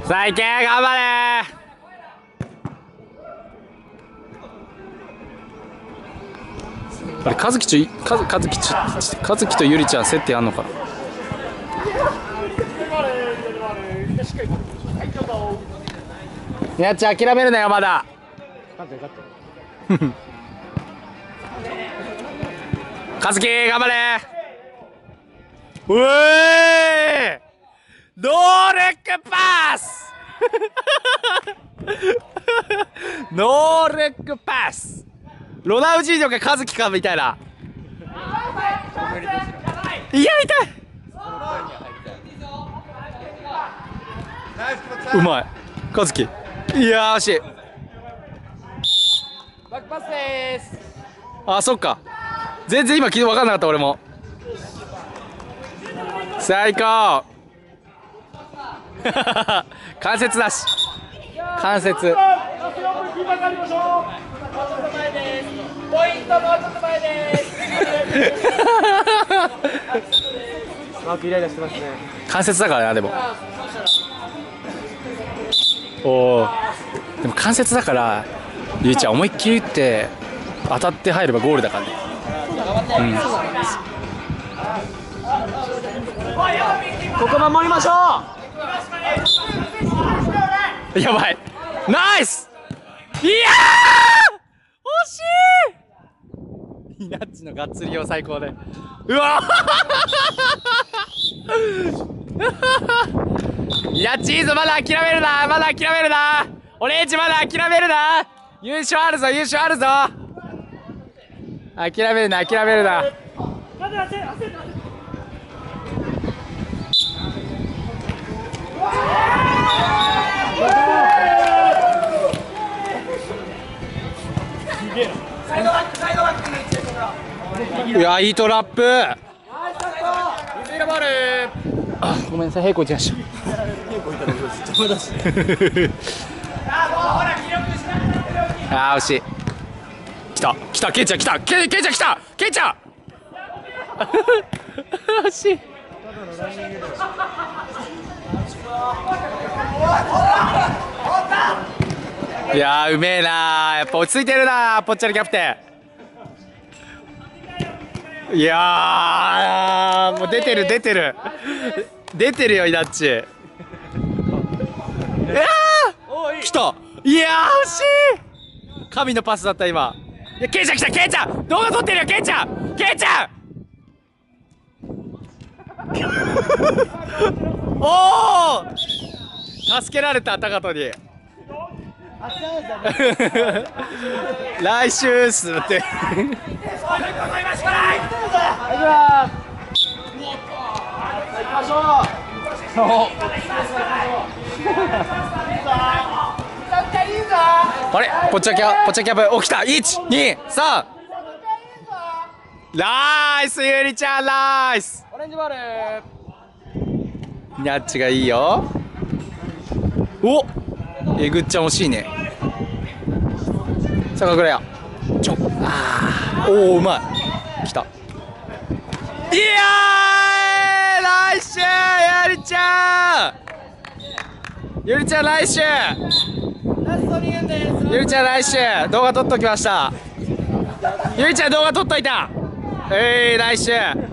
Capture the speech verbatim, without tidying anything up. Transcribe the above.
さあいけ頑張れあれ和樹ちょ和和樹ちょ和樹とゆりちゃん接点あんのかな。やっちゃん諦めるなよまだ。和樹頑張れ。うえーノールックパスノールックパスロナウジーニョか和樹かみたいな。いや痛いうまい和樹。いやー惜しい。 バックパスです。 あそっか全然今聞いて分かんなかった俺も。最高関節だし関節。 ポイントもうちょっと前です。マークイライラしてますね。 関節だからなでも。おおでも関節だからゆいちゃん思いっきり打って当たって入ればゴールだからね。 うん、ここ守りましょう。やばいナイス。いやー惜しい。イナッチのガッツリを最高で。うわイナッチいいぞまだ諦めるなまだ諦めるなオレンジまだ諦めるな優勝あるぞ優勝あるぞ諦めるな諦めるな。いやいいトラップ。あごめんなさい平行打ちましたあー惜しい。来た来たケイちゃん来たケイケイちゃん来たケイちゃん惜しい。いやーうめえなーやっぱ落ち着いてるなーぽっちゃりキャプテン。いやーもう出てる出てる出てるよイナッチ。いやー来た。いやー惜しい神のパスだった今。いやケイちゃん来たケイちゃん動画撮ってるよケイちゃんケイちゃんおお助けられた高人に来週っすってあれポッチャキャポッチャキャブ起きたいちにさんナイスゆりちゃんナイス。 オレンジボール。 ニャッチがいいよ。おえぐっちゃん惜しいね。さあぐらやちょあーおおうまい来た。いやーナイスゆりちゃんゆりちゃんナイスゆりちゃんナイス動画撮っときました。ゆりちゃん動画撮っといた。えーナイス